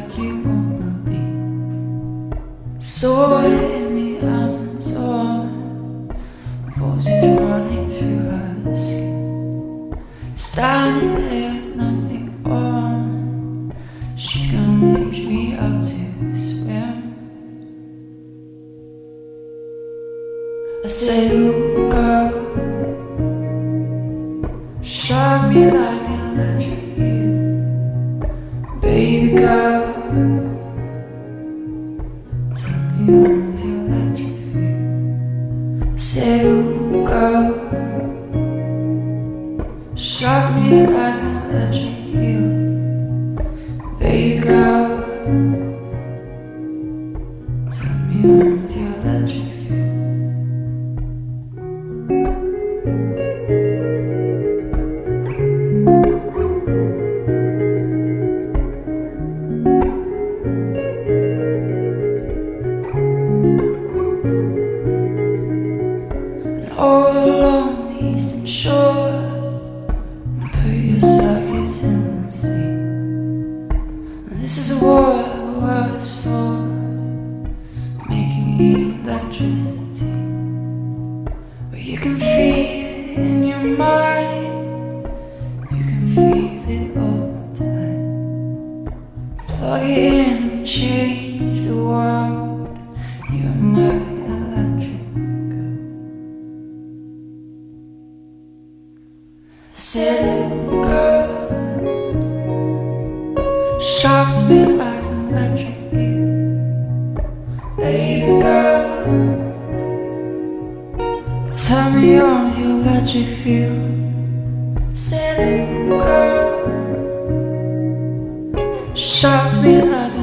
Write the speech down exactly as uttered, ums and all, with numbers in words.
like you won't believe. Soar in the Amazon, voices running through her skin. Standing there with nothing on, she's gonna teach me how to swim. I said, ooh girl, shock me like an electric eel. Baby girl, tell me what's your electric feel. I said, ooh girl, shock me like an electric eel. Baby girl, tell me what's your electric feel. All along the eastern shore, put your circuits in the sea. And this is a war the world is for, making electricity. But you can feel it in your mind, you can feel it all the time. Plug it in and change the world. You're my electric. Said girl, shocked me like an electric eel. Baby girl, turn me on with your electric feel. Said girl, shocked me like